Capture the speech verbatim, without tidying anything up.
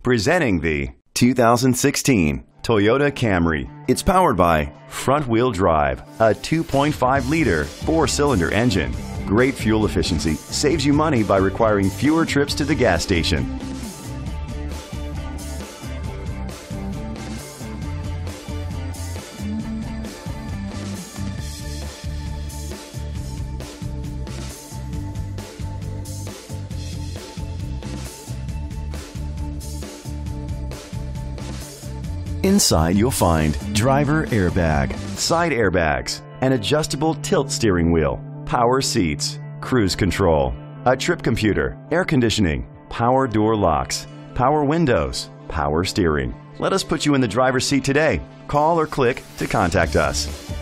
Presenting the two thousand sixteen Toyota Camry. It's powered by front-wheel drive, a two point five liter four-cylinder engine. Great fuel efficiency saves you money by requiring fewer trips to the gas station. Inside you'll find driver airbag, side airbags, an adjustable tilt steering wheel, power seats, cruise control, a trip computer, air conditioning, power door locks, power windows, power steering. Let us put you in the driver's seat today. Call or click to contact us.